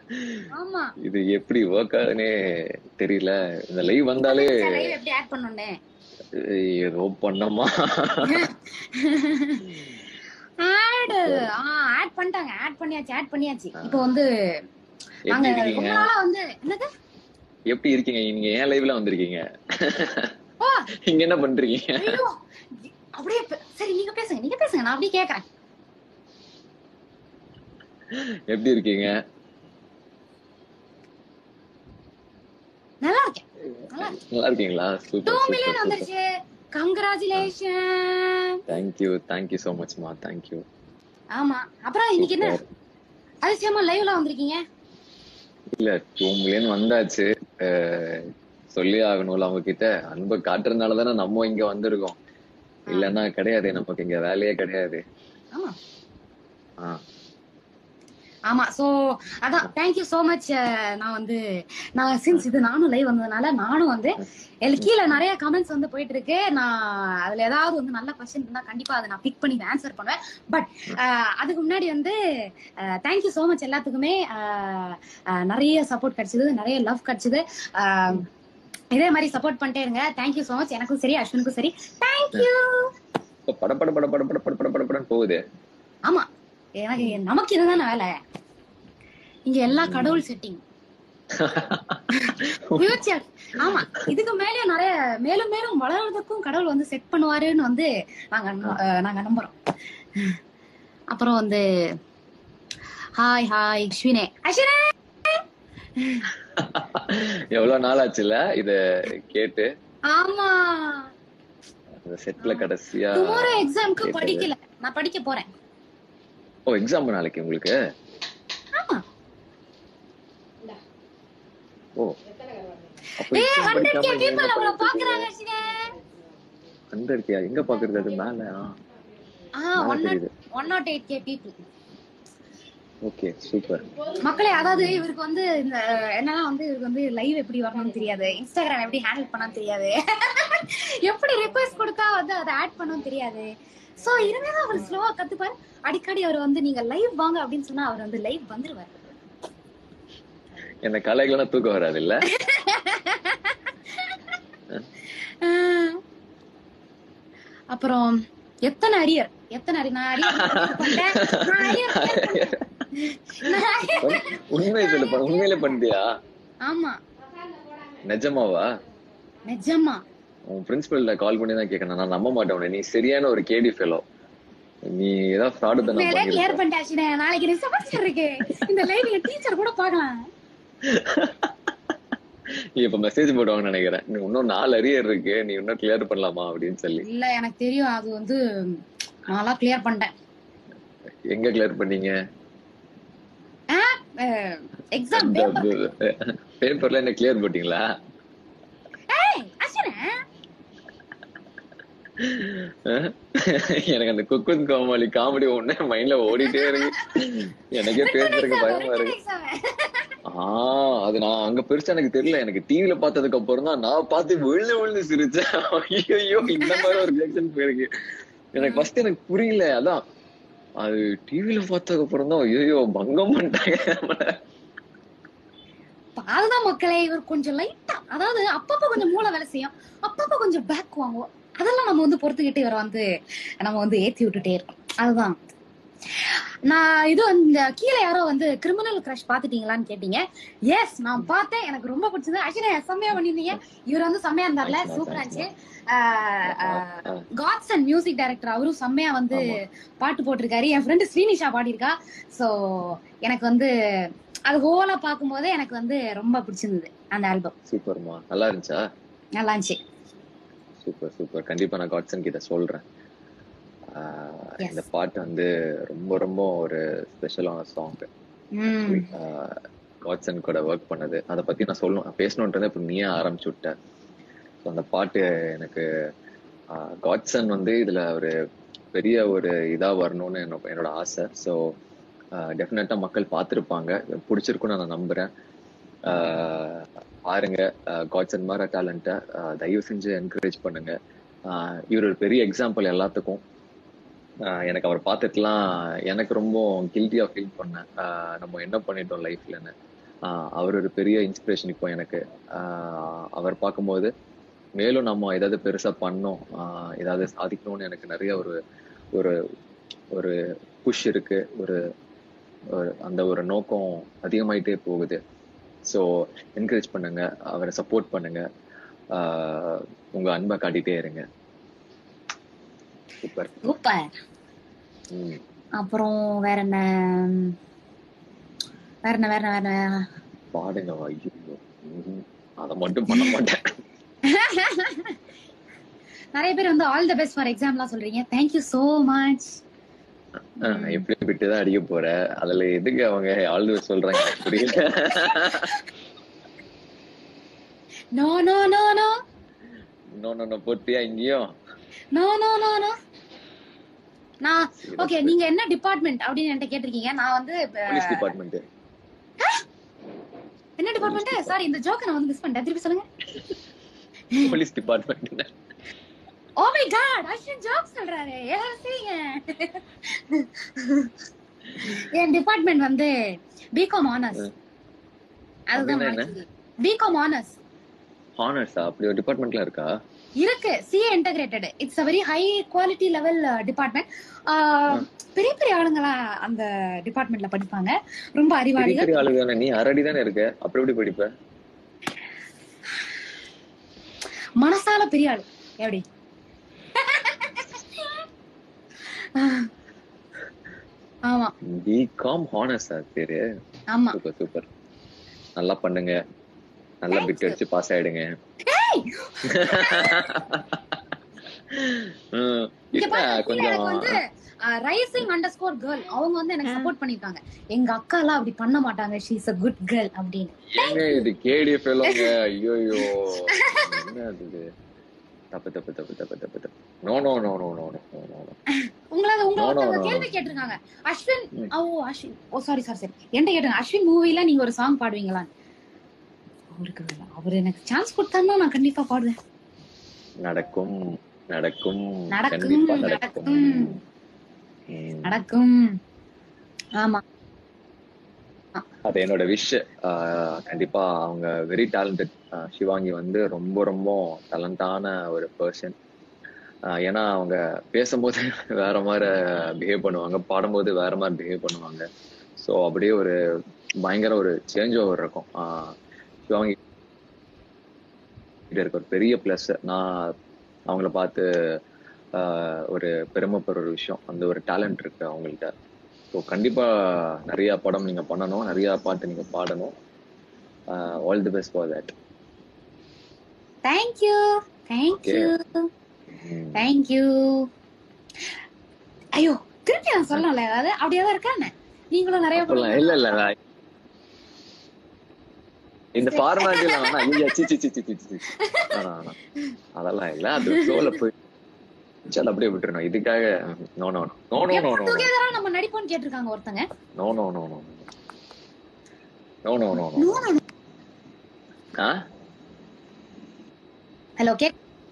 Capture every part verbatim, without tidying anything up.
ஆமா இது எப்படி ஒர்க் ஆகுதுன்னே தெரியல. இந்த லைவ் வந்தாலே லைவ் எப்படி ஆட் பண்ணனும்னே ஏதோ பண்ணமா. ஆட் ஆட் பண்ணிட்டாங்க. ஆட் பண்ணியாச்சு ஆட் பண்ணியாச்சு. இப்போ வந்து நாங்க எப்படி இருக்கீங்க? ரொம்ப நாளா வந்து என்னது எப்படி இருக்கீங்க? நீங்க ஏன் லைவ்ல வந்திருக்கீங்க? நீங்க என்ன பண்றீங்க? ஐயோ அப்படியே சரி நீங்க பேசுங்க நீங்க பேசுங்க நான் அப்படியே கேக்குறேன். எப்படி இருக்கீங்க? நல்லா இருக்கேன். நல்லா இருக்கீங்களா? சூப்பர் two million வந்துருச்சு. Congratulation. Thank you thank you so much மா. Thank you. ஆமா அப்புறம் இன்னைக்கு என்ன அதிசயமா லைவ்ல வந்திருக்கீங்க? இல்ல two million வந்தாச்சு. சொல்லி ஆகணும்ல அவங்க கிட்ட. அன்பை காட்டுறதுனால தானே நம்ம இங்க வந்திருக்கோம். இல்லன்னா கிடையாது, நமக்கு இங்க வேலையே கிடையாது. ஆமா ஆமா சோ அதான் தேங்க்யூ சோ மச். நான் வந்து நான் சின்ஸ் இது நானும் லைவ் வந்ததுனால நானும் வந்து கீழே நிறைய கமெண்ட்ஸ் வந்து போயிட்டு இருக்கு. நான் அதுல ஏதாவது வந்து நல்ல கொஸ்டின் இருந்தா கண்டிப்பா அதை நான் பிக் பண்ணி ஆன்சர் பண்ணுவேன். பட் அதுக்கு முன்னாடி வந்து தேங்க்யூ சோ மச் எல்லாத்துக்குமே. நிறைய சப்போர்ட் கிடைச்சது, நிறைய லவ் கிடைச்சது. இதே மாதிரி சப்போர்ட் பண்ணிட்டே இருங்க. Thank you so much. எனக்கும் சரி அஸ்வினுக்கும் சரி தேங்க்யூ. பட பட பட பட பட பட பட பட போகுது. ஆமா எனக்கு நமக்கு இதுதானே வேலை. இங்க எல்லா கடவுள் செட்டிங். ஆமா இதுக்கு மேலே நிறைய மேலும் மேலும் வளர்றதுக்கும் கடவுள் வந்து செட் பண்ணுவாருன்னு வந்து நாங்க நாங்க நம்புறோம். அப்புறம் வந்து ஹாய் ஹாய் அஸ்வினே. அஸ்வினே எவ்வளவு நாள் ஆச்சுல இத கேட்டு. ஆமா அந்த செட்ல கடைசியா டுமாரோ எக்ஸாம்க்கு படிக்கல, நான் படிக்க போறேன். ஓ எக்ஸாம் நாளைக்கு உங்களுக்கு? ஆமா. ஓ ஏ one hundred K people அவள பாக்குறாங்க அஸ்வினே. one hundred K எங்க பாக்குறது? அது மேல. Ah one oh eight K people. Okay super. மக்களே அதாவது இவருக்கு வந்து இந்த என்னன்னா வந்து இவருக்கு வந்து லைவ் எப்படி வரணும்னு தெரியாது, இன்ஸ்டாகிராம் எப்படி ஹேண்டில் பண்ணணும்னு தெரியாது, எப்படி ரிக்வெஸ்ட் கொடுத்தா வந்து அதை ஆட் பண்ணணும்னு தெரியாது. சோ இனிமேதான் அவர் ஸ்லோவா கத்துப்பாரு. அடிக்கடி அவர் வந்து நீங்க லைவ் வாங்க அப்படின்னு சொன்னா அவர் வந்து லைவ் வந்துருவாரு. என்ன கலைகளா தூக்க வராது இல்ல? அப்புறம் எத்தனை அரியர் எத்தனை அரியர் நான் அரியர் உண்மை சொல்லு. உண்மையில பண்ணிட்டியா? ஆமா. நிஜமாவா? நிஜமா. உன் பிரின்சிபல்ல கால் பண்ணி தான் கேட்கணும். நான் நம்ப மாட்டேன். நீ சரியான ஒரு கேடி ஃபெலோ. நீ ஏதாவது ஃப்ராட் தான பண்ணிருக்க. கிளியர் பண்ணிட்டாச்சுனே. நாளைக்கு ரிசல்ட் இருக்கு. இந்த லைவ்ல டீச்சர் கூட பார்க்கலாம். நீ இப்ப மெசேஜ் போடுவாங்கன்னு நினைக்கிறேன். நீ இன்னும் நாலு அரியர் இருக்கு, நீ இன்னும் கிளியர் பண்ணலாமா அப்படின்னு சொல்லி. இல்ல எனக்கு தெரியும் அது வந்து நானா கிளியர் பண்ணிட்டேன். எங்க கிளியர் பண்ணீங்க? எக்ஸாம் பேப்பர்ல என்ன கிளியர் போட்டீங்களா? ஏய் அஸ்வினே எனக்கு அந்த குக்குன் கோமாளி காமெடி ஒண்ணே மைண்ட்ல ஓடிட்டே இருக்கு. எனக்கே பேசுறதுக்கு பயமா இருக்கு. ஆஹ் அது நான் அங்க பெருசா எனக்கு தெரியல. எனக்கு டிவில பார்த்ததுக்கு அப்புறம் தான் நான் பார்த்து விழுந்து விழுந்து சிரிச்சேன். ஐயோ இந்த மாதிரி ஒரு ரியாக்ஷன் போயிருக்கு. எனக்கு ஃபர்ஸ்ட் எனக்கு புரியல. அதான் அது டிவில பார்த்ததுக்கு அப்புறம் தான் ஐயோ பங்கம் பண்ணிட்டாங்க. அதுதான் மக்களே இவர் கொஞ்சம் லைட்டா அதாவது அப்பப்ப கொஞ்சம் மூளை வேலை செய்யும், அப்பப்ப கொஞ்சம் பேக் வாங்குவோம். அதெல்லாம் நம்ம வந்து பொறுத்துக்கிட்டு இவரை வந்து நம்ம வந்து ஏத்தி விட்டுட்டே இருக்கோம். அதுதான் நான் இது இந்த கீழே யாரோ வந்து கிரிமினல் கிரஷ் பாத்துட்டீங்களான்னு கேட்டீங்க. எஸ் நான் பார்த்தேன், எனக்கு ரொம்ப பிடிச்சது. ஆக்சுவலி செம்மையா பண்ணிருந்தீங்க. இவர் வந்து செம்மையா இருந்தார்ல, சூப்பரா இருந்துச்சு. காட்ஸ் அண்ட் மியூசிக் டைரக்டர் அவரும் செம்மையா வந்து பாட்டு போட்டிருக்காரு. என் ஃப்ரெண்டு ஸ்ரீனிஷா பாடியிருக்கா. சோ எனக்கு வந்து அது ஹோலா பாக்கும் போதே எனக்கு வந்து ரொம்ப பிடிச்சிருந்தது அந்த ஆல்பம். சூப்பர்மா. நல்லா இருந்துச்சா? நல்லா இருந்துச்சு. Super super. கண்டிப்பா நான் காட்சன் கிட்ட சொல்றேன். இந்த பாட்டு வந்து ரொம்ப ரொம்ப ஒரு ஸ்பெஷலான சாங். காட்சன் கூட ஒர்க் பண்ணது அதை பத்தி நான் சொல்லணும் பேசணும்ன்றதை இப்ப நீயே ஆரம்பிச்சு விட்ட. அந்த பாட்டு எனக்கு காட்சன் வந்து இதுல ஒரு பெரிய ஒரு இதா வரணும்னு என்னோட ஆசை. ஸோ டெஃபினட்டா மக்கள் பார்த்துருப்பாங்க, பிடிச்சிருக்குன்னு நான் நம்புறேன். பாருங்க, காட்சன் மாதிரி டேலண்ட்டை தயவு செஞ்சு என்கரேஜ் பண்ணுங்க. இவர் ஒரு பெரிய எக்ஸாம்பிள் எல்லாத்துக்கும். எனக்கு அவர் பார்த்துட்டுலாம் எனக்கு ரொம்ப கில்ட்டியா ஃபீல் பண்ணேன். நம்ம என்ன பண்ணிட்டோம் லைஃப்லன்னு. அவர் ஒரு பெரிய இன்ஸ்பிரேஷன் இப்போ எனக்கு. ஆஹ் அவர் பார்க்கும்போது மேலும் நம்ம ஏதாவது பெருசா பண்ணோம், ஆஹ் ஏதாவது சாதிக்கணும்னு எனக்கு நிறைய ஒரு ஒரு ஒரு புஷ் இருக்கு. ஒரு அந்த ஒரு நோக்கம் அதிகமாயிட்டே போகுது. ஸோ என்கரேஜ் பண்ணுங்க, அவரை சப்போர்ட் பண்ணுங்க, ஆஹ் உங்க அன்பை காட்டிட்டே இருங்க. Super super. அப்புறம் வேற என்ன வேற என்ன வேற வேற பாடுங்க. ஐயோ அத மட்டும் பண்ண மாட்டேன். நிறைய பேர் வந்து ஆல் தி பெஸ்ட் ஃபார் எக்ஸாம்லாம் சொல்றீங்க. Thank you so much. எப்படி விட்டுதான் அடிக்க போற, அதுல எதுக்கு அவங்க ஆல் தி பெஸ்ட் சொல்றாங்க புரியல. No no no no no no no போட்டியா இங்கேயும்? நோ நோ நோ நோ நான் ஓகே. நீங்க என்ன டிபார்ட்மெண்ட் அப்படின்னு என்கிட்ட கேட்டிருக்கீங்க. நான் வந்து போலீஸ் டிபார்ட்மெண்ட். என்ன டிபார்ட்மெண்ட்? சாரி, இந்த ஜோக்க நான் வந்து மிஸ் பண்ணிட்டேன். திருப்பி சொல்லுங்க. Police department. Oh my god, Ashwin joke சொல்றாரு. ஏசிங்க. என் டிபார்ட்மெண்ட் வந்து பிகாம் ஆனர்ஸ். அதுதான் பிகாம் ஆனர்ஸ். ஆனர்ஸா? அப்படி ஒரு டிபார்ட்மெண்ட்ல இருக்கா? இருக்கு. CA integrated. It's a very high quality level department. பெரிய பெரிய ஆளுங்களா அந்த டிபார்ட்மெண்ட்ல படிப்பாங்க. ரொம்ப அறிவாளிகள். பெரிய ஆளு தானே நீ? அரடி தானே இருக்க, அப்படி எப்படி படிப்ப? மனசால பெரிய ஆளு. எப்படி? ஆமா. பிகாம் ஹானர்ஸ் பேரு. ஆமா. Super super. நல்லா பண்ணுங்க, நல்லா பிட் அடிச்சு பாஸ் ஆயிடுங்க. கொஞ்சம் ரைசிங் அண்டர்ஸ்கோர் கேர்ள் அவங்க வந்து எனக்கு சப்போர்ட் பண்ணிருக்காங்க. எங்க அக்கா எல்லாம் அப்படி பண்ண மாட்டாங்க. She is a good girl அப்படின்னு. ஏங்க இது கேடி ஃபெலோங்க. ஐயோ என்ன அது? தப்பு தப்பு தப்பு தப்பு தப்பு தப்பு. No no no no no no no. உங்கள உங்கள கேள்வி கேட்டிருக்காங்க. Ashwin oh Ashwin oh sorry sorry sorry என்ன கேட்டாங்க? அஸ்வின் மூவில நீங்க ஒரு சாங் பாடுவீங்களா? அவருக்கு அவர் எனக்கு சான்ஸ் கொடுத்தாருன்னா நான் கண்டிப்பா பாடுவேன். நடக்கும் நடக்கும் நடக்கும் நடக்கும் நடக்கும். ஆமா, அது என்னோட விஷ். கண்டிப்பா அவங்க வெரி டேலண்டட். சிவாங்கி வந்து ரொம்ப ரொம்ப டேலண்டான ஒரு பர்சன். ஏன்னா அவங்க பேசும்போது வேற மாதிரி பிஹேவ் பண்ணுவாங்க, பாடும்போது வேற மாதிரி பிஹேவ் பண்ணுவாங்க. ஸோ அப்படியே ஒரு பயங்கர ஒரு சேஞ்ச் ஓவர் இருக்கும். சிவாங்கி இருக்க ஒரு பெரிய பிளஸ். நான் அவங்கள பார்த்து ஒரு பெருமைப்படுற ஒரு விஷயம், அந்த ஒரு டேலண்ட் இருக்கு அவங்கள்ட்ட. ஸோ கண்டிப்பா நிறைய படம் நீங்க பண்ணணும், நிறைய பாட்டு நீங்க பாடணும். All the best for that. Thank you thank you thank you. ஐயோ திருப்பி நான் சொல்லல, அதாவது அப்படியே இருக்கானே நீங்களும் நிறைய பண்ணலாம். இல்ல இல்ல இந்த ஃபார்மாலிட்டி எல்லாம் வேணா. ஐயா சி சி சி சி சி அதெல்லாம் இல்ல. அது ஃப்ளோல போய் சல அப்படியே விட்டுறணும். இதுக்காக no no no no no no நம்ம நடிப்போன்னு கேட்டிருக்காங்க ஒருத்தங்க. No no no no no no no no. ஆ ஹலோ கே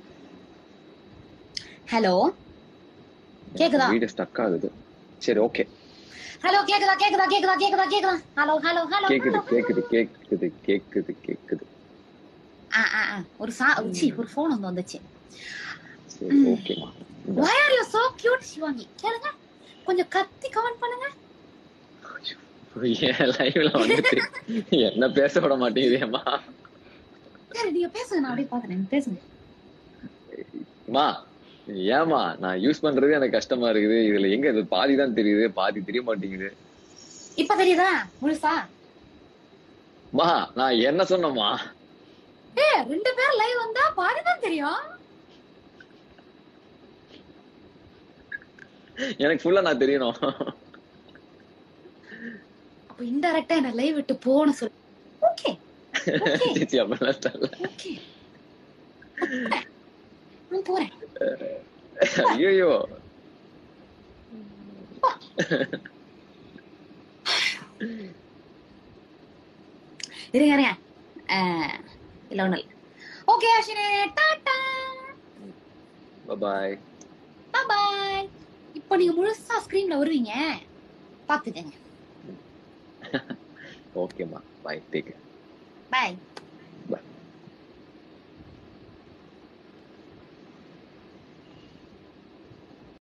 ஹலோ கேக்குதா? வீடியோ ஸ்டக் ஆகுது. சரி ஓகே. ஹலோ கேக்குதா கேக்குதா கேக்குதா கேக்குதா கேக்குதா? ஹலோ ஹலோ ஹலோ கேக்குது கேக்குது கேக்குது கேக்குது கேக்குது. ஆ ஆ ஒரு சா உச்சி ஒரு ஃபோன் வந்து வந்துச்சு. சரி ஓகேமா. Why are you so cute Shivangi? கேளுங்க கொஞ்சம் கத்தி கமெண்ட் பண்ணுங்க. ஏன் லைவ்ல வந்துட்டு என்ன பேச விட மாட்டேங்குதேம்மா. சரி நீங்க பேசுங்க, நான் அப்படியே பாக்குறேன். பேசுங்க மா. ஏமா நான் யூஸ் பண்றது எனக்கு கஷ்டமா இருக்குது. இதுல எங்க இது பாதி தான் தெரியுது, பாதி தெரிய மாட்டேங்குது. இப்ப தெரியுதா முழுசா? மா நான் என்ன சொன்னமா? ஏ ரெண்டு பேர் லைவ் வந்தா பாதி தான் தெரியும். எனக்கு ஃபுல்லா நான் தெரியணும். அப்ப இன்டைரக்டா என்ன லைவ் விட்டு போன சொல்லு. ஓகே சிச்சி அப்பலாம் தரல. ஓகே நான் போறேன். ஐயோ இருங்க இருங்க. இல்ல ஒண்ணு இல்ல. ஓகே அஸ்வினே டாடா பை பை பை. இப்போ நீங்க முழுசா ஸ்கிரீன்ல வருவீங்க, பாத்துக்கங்க. ஓகேமா, பாய், டேக் கேர். பாய்.